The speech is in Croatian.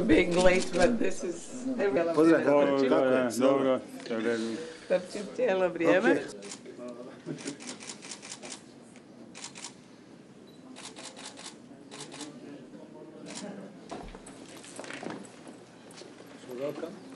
for being late, but this is... Pozdrav, Dobro. Trčim cijelo vrijeme. Welcome.